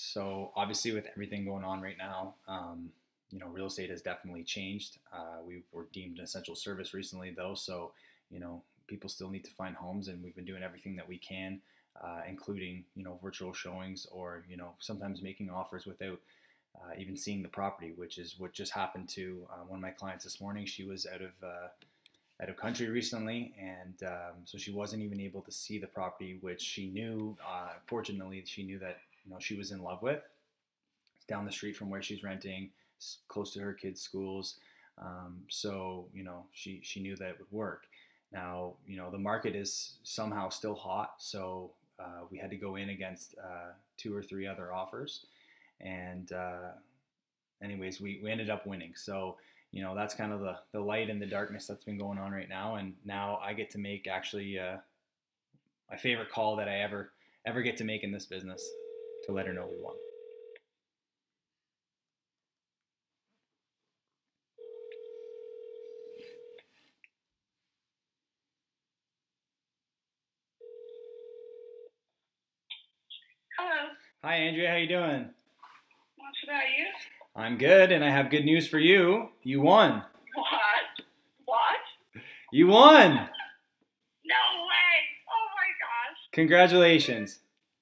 So obviously with everything going on right now, real estate has definitely changed. We were deemed an essential service recently though. So, people still need to find homes, and we've been doing everything that we can, including, virtual showings, or, sometimes making offers without even seeing the property, which is what just happened to one of my clients this morning. She was out of country recently, and so she wasn't even able to see the property, which she knew. Fortunately, she knew that she was in love with. It's down the street from where she's renting, close to her kids' schools. So she knew that it would work. Now the market is somehow still hot, so we had to go in against 2 or 3 other offers, and anyways, we ended up winning. So that's kind of the light in the darkness that's been going on right now. And now I get to make actually my favorite call that I ever get to make in this business, to let her know we won. Hello. Hi, Andrea. How you doing? Not too bad, you? I'm good, and I have good news for you. You won. What? You won. No way. Oh my gosh. Congratulations.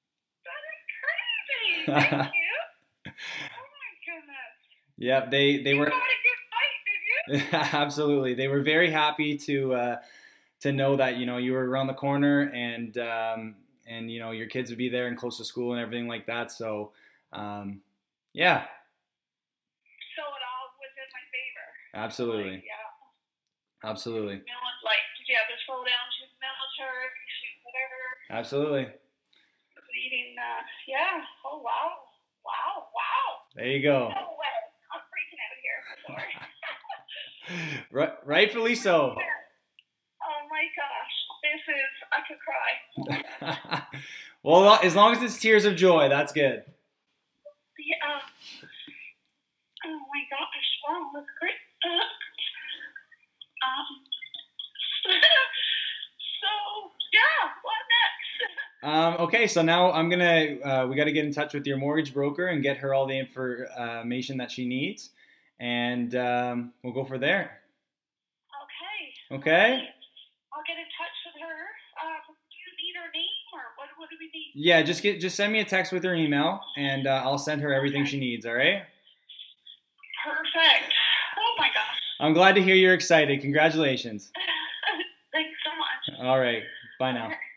That is crazy. Thank you. Oh my goodness. Yep, they were. You got a good fight, did you? Absolutely. They were very happy to know that you were around the corner, and your kids would be there and close to school and everything like that. So yeah. So it all was in my favor. Absolutely. Like, yeah. Absolutely. Did you have to slow down? She's military, she's whatever. Absolutely. Leading, yeah. Oh wow. Wow. There you go. No way. I'm freaking out here. Sorry. Rightfully so. Oh my gosh. I could cry. Well, as long as it's tears of joy, that's good. Yeah. Oh my gosh. Wow, that's great. So yeah, what next? Okay, so now we got to get in touch with your mortgage broker and get her all the information that she needs, and we'll go from there. Okay. I'll get in touch with her. Do you need her name, or what do we need? Yeah, just send me a text with her email, and I'll send her everything she needs. All right. Perfect. Oh my gosh. I'm glad to hear you're excited. Congratulations. Thanks so much. All right. Bye now.